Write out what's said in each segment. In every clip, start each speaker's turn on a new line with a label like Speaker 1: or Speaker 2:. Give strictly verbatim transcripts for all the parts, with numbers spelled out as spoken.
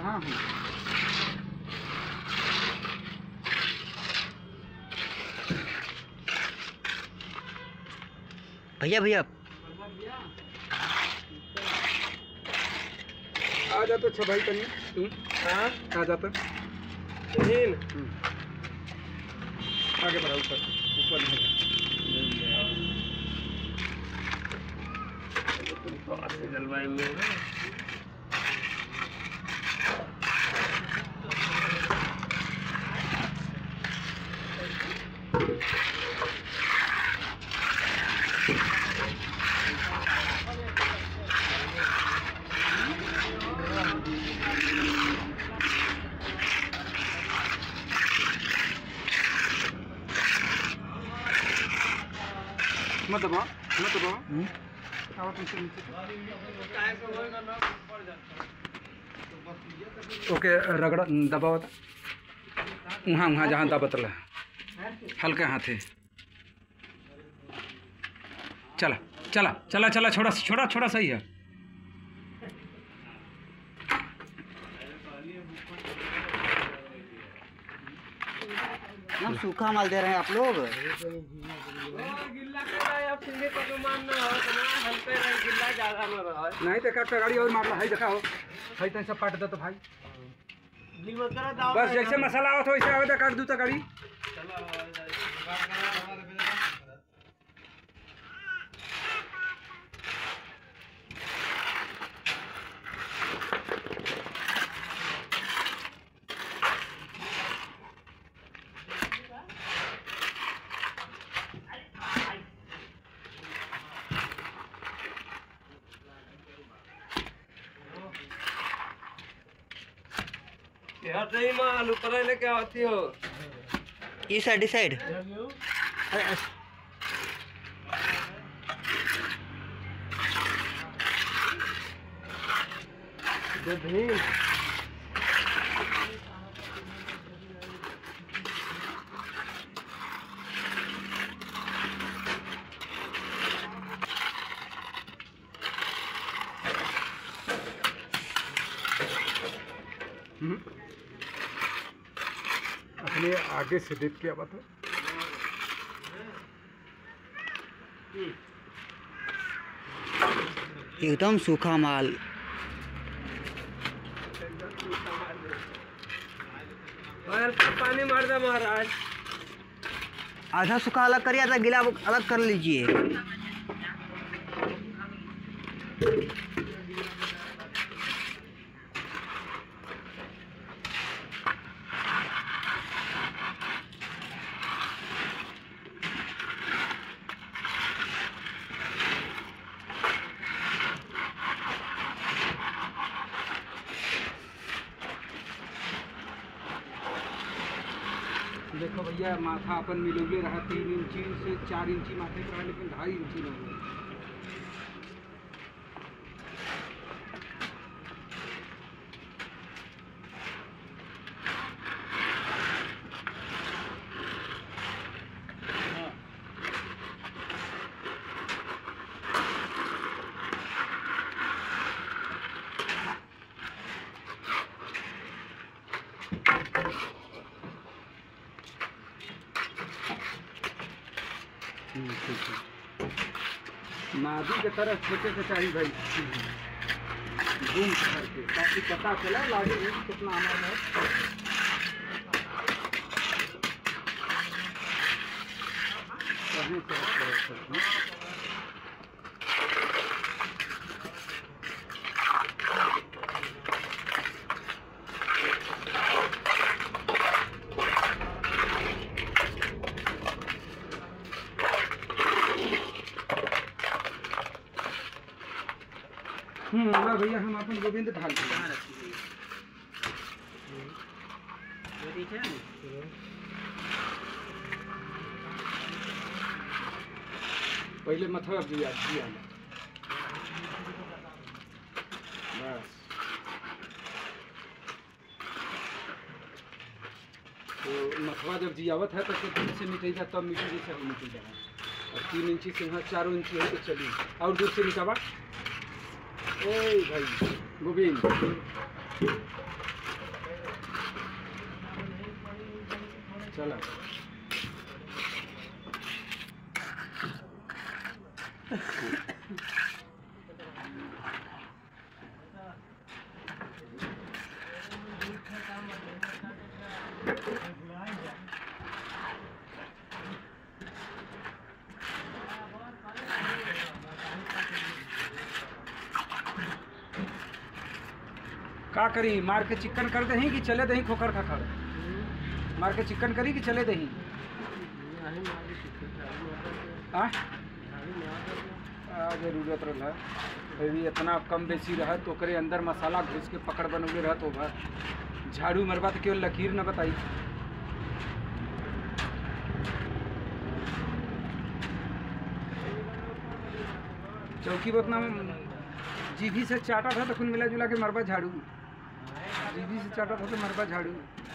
Speaker 1: हाँ हाँ
Speaker 2: भैया भैया
Speaker 1: आ जाता अच्छा भाई कहीं तुम हाँ आ जाता आगे बढ़ा ऊपर ऊपर जलवायु में मत दबाओ मत दबाओ ओके रगड़ा दबाओ वहाँ वहाँ जहाँ दबत रहा हल्के हाथे चला चला चला चला छोड़ा छोड़ा छोड़ा सही है।
Speaker 2: हम सूखा माल दे रहे हैं आप लोग।
Speaker 1: नहीं देखा गाड़ी और मारला है देखा हो है तो सब पाट दो तो भाई बस जैसे मसाला आवत हो वैसे आवे काट दू तो गाड़ी यार नहीं मां आलू पर लेके आती हो
Speaker 2: इस साइड इस साइड
Speaker 1: अपने आगे से देख के बात है
Speaker 2: एकदम सूखा माल।
Speaker 1: पानी मार दे महाराज
Speaker 2: आधा सूखा अलग करिए आधा गीला अलग कर लीजिए।
Speaker 1: देखो भैया माथा अपन मिलोगे रहा तीन इंची से चार इंची माथे पर लेकिन ढाई इंची नहीं नादी के तरह छोटे से चाहिए भाई घूम करके ताकि पता चला लागे कितना अमल है। हम्म भैया हम अपन गोविंद ढाल पहले मथुरा दिया दिया बस तो मथुरा जब जियावत है तो कितने से मिटेगा तब मिट्टी जैसे हम मिट जाएगा और तीन इंची से यहाँ चारों इंची है तो चलिए और दूर से निकावा। ओए भाई गोविंद चला का करी, मार के चिकन कर दही कि चले दही खोखर खाखर? मार के चिकन करी कि चले दही? हाँ जरूरत रहा यदि इतना कम बेसी रहा तो करे अंदर मसाला घुस के पकड़ बनौले रहा तो भर झाड़ू मरबा तो केवल लकीर न बताई। चौकी पर अपना जीभी से चाटा था तो कुल मिला जुला के मरबा झाड़ू, जीभी से चाटा था तो मरबा झाड़ू।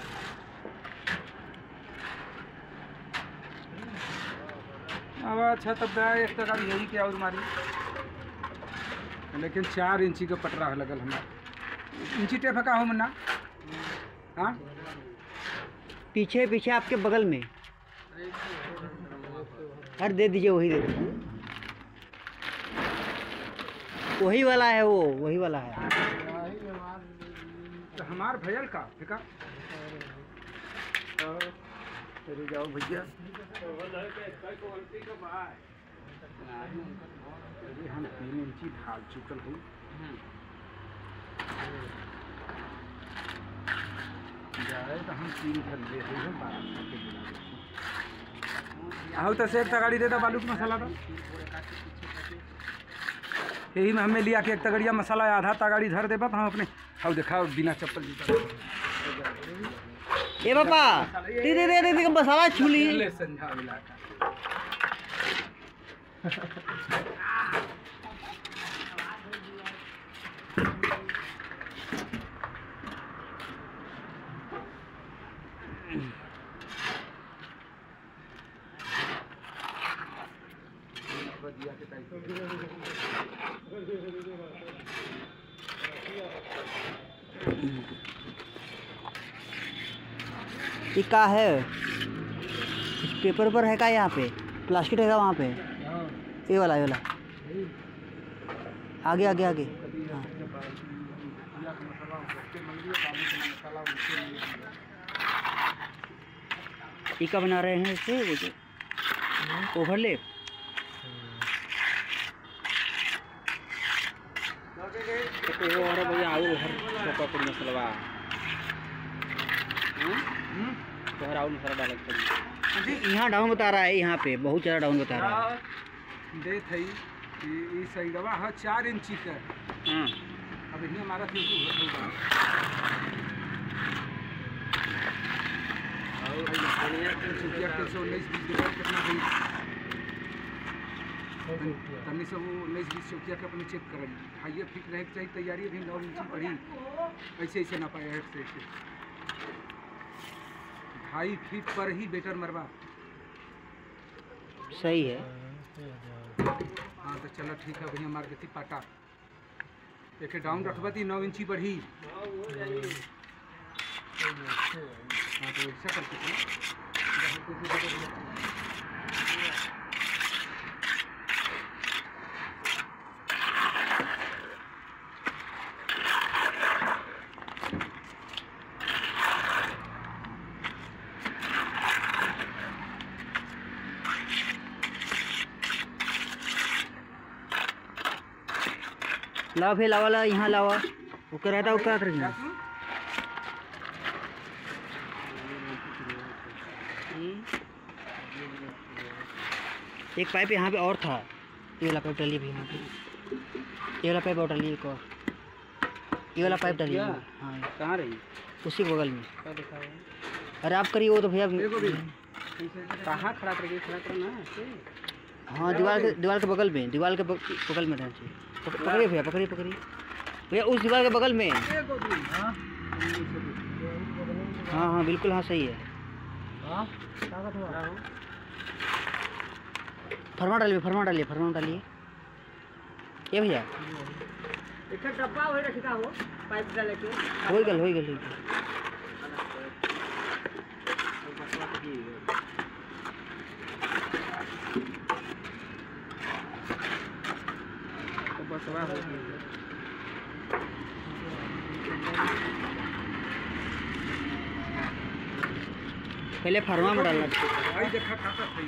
Speaker 1: अब अच्छा तब एक तक यही क्या और मारी, लेकिन चार इंची का पटरा लगल हमारा। इंची टेप का हो मन्ना? हाँ
Speaker 2: पीछे पीछे आपके बगल में, अरे दे दीजिए, वही दे दीजिए, वही वाला है, वो वही वाला है।
Speaker 1: तो हमार भैया का फिका चले जाओ भैया। अरे हम तीन इंची ढाल चुकल हूँ, जाए तो हम तीन घर ले हैं बारह आओ तो से एक तगाड़ी देता बालू का मसाला था, यही में हमें लिया कि एक तगड़िया मसाला आधा तगाड़ी धर देबा तो हम अपने आओ देखा बिना चप्पल जूता
Speaker 2: ए पापा दे दे दे दे मसाला छुली
Speaker 1: ले संझा मिला
Speaker 2: ये का है, कुछ पेपर पर है का? यहाँ पे प्लास्टिक है का? वहाँ पे ये वाला, ये वाला आगे आगे आगे। हाँ ये का बना रहे हैं इससे? वो जो ओवरलेप भैया और हर पकड़ मसलवा तो राउंड मसाला डालना पड़ेगा। यहाँ डाउन बता रहा है, यहाँ पे बहुत ज़्यादा डाउन बता रहा है।
Speaker 1: दे थई ये सही दवा है चार इंची का।
Speaker 2: हाँ
Speaker 1: अब इन्हें हमारा फिर उन्नीस बीस कितना तनी से वो उन्नीस बीस चौकिया के अपने चेक कर हाइए फिट रहे चाहिए, तैयारी भी नौ इंची पड़ी ऐसे ऐसे ना पाए हेड से ऐसे ढाई फीट पर ही बेटर मरवा
Speaker 2: सही है।
Speaker 1: हाँ तो चलो ठीक है भैया, मार देती पाटा एक डाउन रखवा थी नौ इंची बढ़ी। हाँ तो ऐसा करते
Speaker 2: लाओ फिर लावा ला यहाँ लावा, वो क्या रहता है, वो क्या कर रही एक पाइप यहाँ पे और था, ये वाला पाइप डालिए भी यहाँ पे, ये वाला पाइप और डालिए एक और, ये वाला पाइप डालिए। हाँ
Speaker 1: कहाँ रही?
Speaker 2: उसी बगल में। अरे आप करिए वो तो भैया
Speaker 1: कहाँ खड़ा करके खड़ा करना।
Speaker 2: हाँ दीवार के दीवार के बगल में, दीवार के बगल में रहना चाहिए। पकड़िए भैया, पकड़िए पकड़िए भैया, उस दीवार के बगल में। हाँ हाँ बिल्कुल, हाँ सही है। फरमा डालिए, फरमा डालिए, फरमा डालिए ये भैया।
Speaker 3: एक डब्बा हो रखा हो पाइप डाल के
Speaker 2: हो गल हो गल।
Speaker 1: तो बस वाह हो गई।
Speaker 2: पहले फरमा में डालना चाहिए।
Speaker 1: हाई देखा खाता सही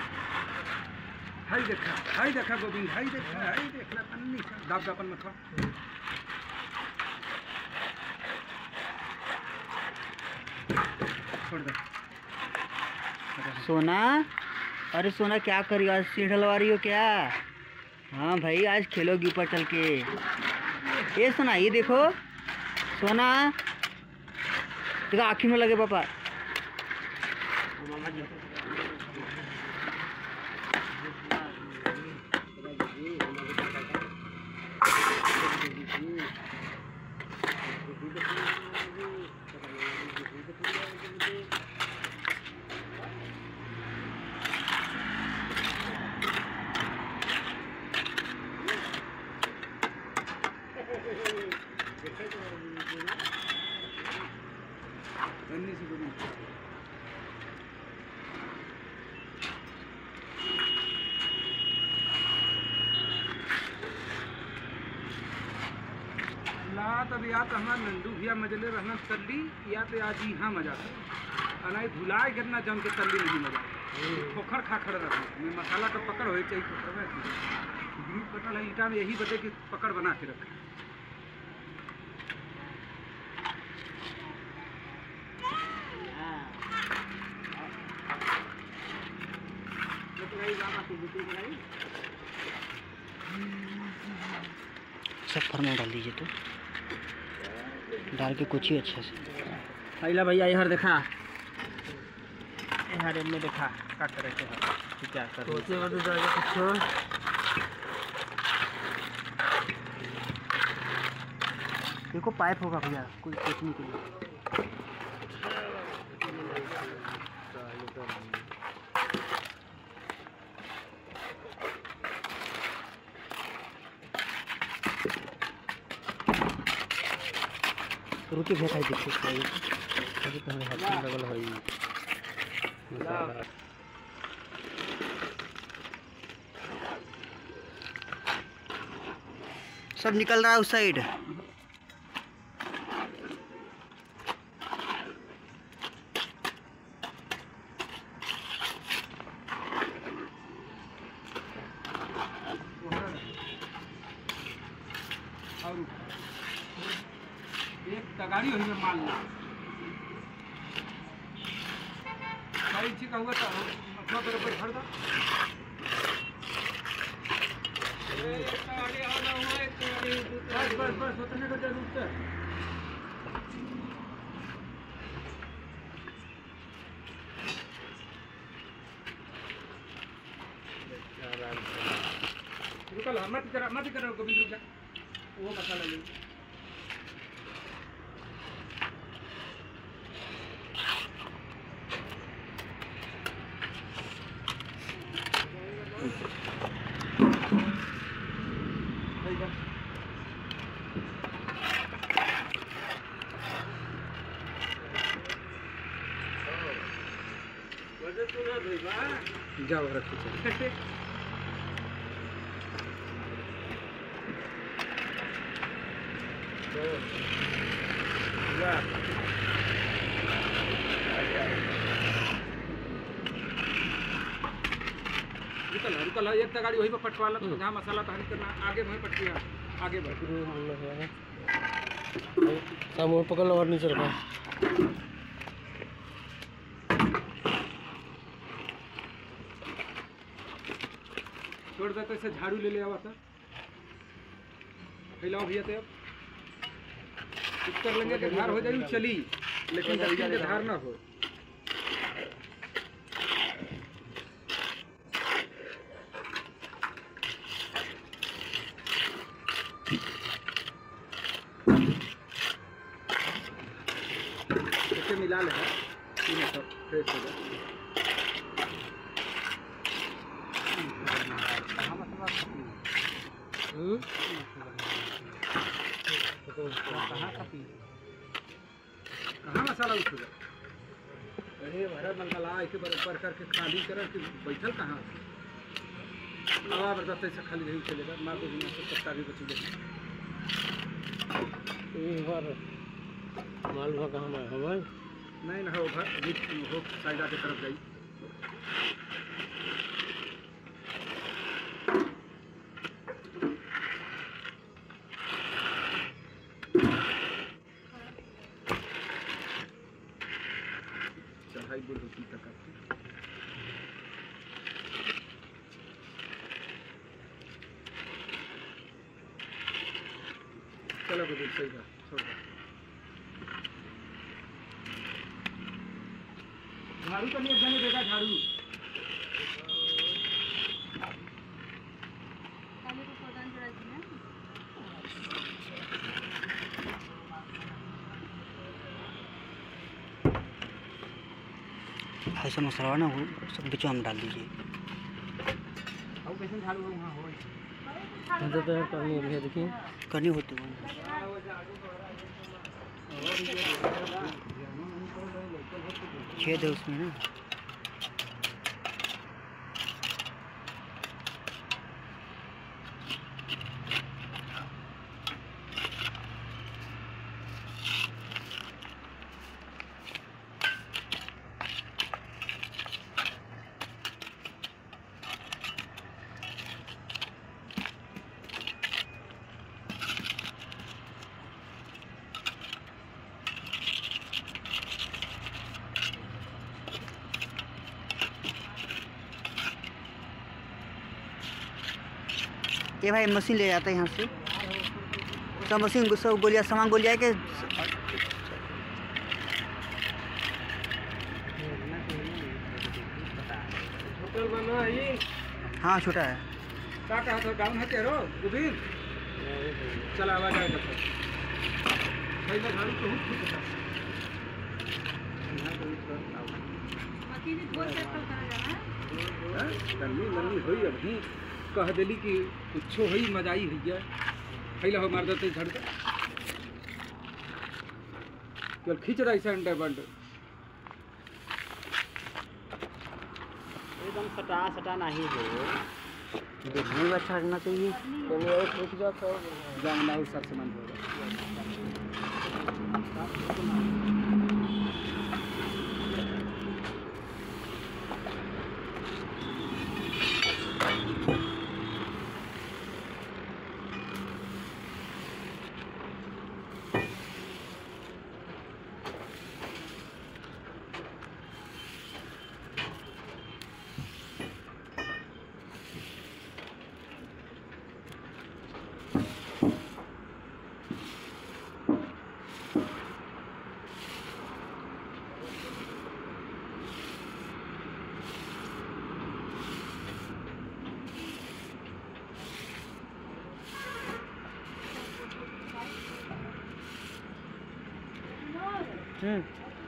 Speaker 1: हाई देखा हाई देखा गोविंद हाई देखा हाई देखना पन्नी दाब दापन मत छोड़ दे।
Speaker 2: सोना, अरे सोना क्या करी आज सीढ़ ढलवा रही हो क्या? हाँ भाई आज खेलोगी ऊपर चल के। ये सोना ये देखो सोना, देखो आँखी में लगे पापा।
Speaker 1: पन्नी से गोविंद ला तब या तो हमारा नंदू भैया मजले रहना तल्ली या तो आज यहाँ मजा था अनाई भुलाए गिरना जम के तल्ली नहीं मजा खोखर खाखड़ रहना में मसाला का पकड़ हो चाहिए खोखर में ग्रुप कटल है ईटा में यही बदे कि पकड़ बना के रखे।
Speaker 2: सब फरमा डाल दीजिए तो डाल के कुछ ही अच्छे से।
Speaker 3: पहला भैया यहाँ देखा यहाँ में देखा का करे के क्या कर सोचे वाले जाके कुछ
Speaker 2: देखो पाइप होगा भैया कोई सोचने के लिए। रुकी भैया खाई देखिए अभी तो हमें हाथ लगल है सब निकल रहा है उस साइड।
Speaker 1: और एक तगाड़ी हुई में माल ला सारी चीज कहूँगा तो अपना तरफ पर भर दो बस बस बस उतरने का जरूरत है। रुकल मत करा मत करा गोविंद रुक जा वो मसाला ले जाओ रखो रुकल रुकल एक गाड़ी वही पर पटवा ला तो जहाँ मसाला तहरी करना आगे वहीं पटकिया आगे बढ़
Speaker 3: सामने पकड़ लो और नीचे रखो।
Speaker 1: छोड़ देते से झाड़ू ले ले आवा था फैलाओ भैया तो अब उत्तर लेंगे के धार हो जाए चली लेकिन दक्षिण के धार ना हो। इसे मिला लेना तीनों सब फ्रेश हो जाए। कहाँ मसाला उठ जाए अरे भरा मंगला ऐसे बराबर करके खाली कर कि बैठल कहाँ हवा बरसात ऐसा खाली नहीं चलेगा मार दो यहाँ से पत्ता भी बची जाएगा
Speaker 3: एक बार मालवा कहाँ में है भाई
Speaker 1: नहीं ना हो घर अभी हो साइडा की तरफ जाई चढ़ाई बोल होती तक आपकी चलो कोई सही बात छोड़ दो झाड़ू तो नहीं अपने देखा झाड़ू
Speaker 2: ऐसा मसाला ना वो सब बीच में डाल दीजिए
Speaker 1: अब कैसे झाड़ू वहाँ हो
Speaker 3: तो तो करनी है देखिए
Speaker 2: करनी होती है छेद है उसमें ना ये भाई मशीन ले जाता है यहाँ से सब मशीन सब गोलियाँ सामान गोलियाँ के
Speaker 1: होटल बना है
Speaker 2: हाँ छोटा है
Speaker 1: क्या कहा था गाँव है तेरो गोविंद चला आवाज आएगा सर भाई मैं झाड़ू तो हूँ खुद बता गर्मी गर्मी हुई अभी कह दिली कि कुछो हुई मजाई हुई है पहले हो मार देते झड़ केवल खींच रहा है अंडे बंड
Speaker 3: एकदम सटा सटा नहीं हो
Speaker 2: देखने में अच्छा लगना चाहिए
Speaker 3: तो एक रुक जा तो
Speaker 1: जामना उस सर सामान होगा
Speaker 2: हम्म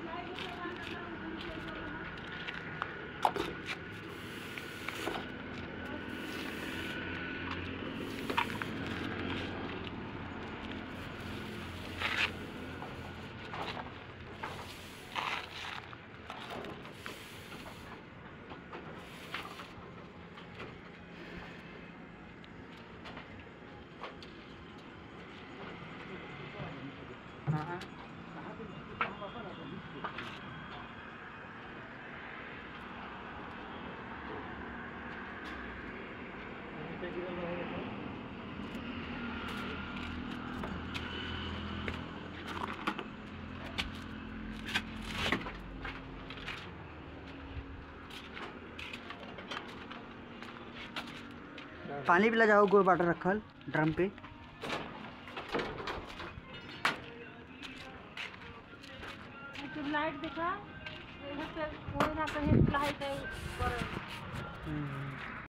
Speaker 1: हाँ
Speaker 2: पानी पिला जाओ गोल बाटर रखल ड्रम पे
Speaker 4: लाइट दिखा इधर से कोई ना कहीं लाइट है पर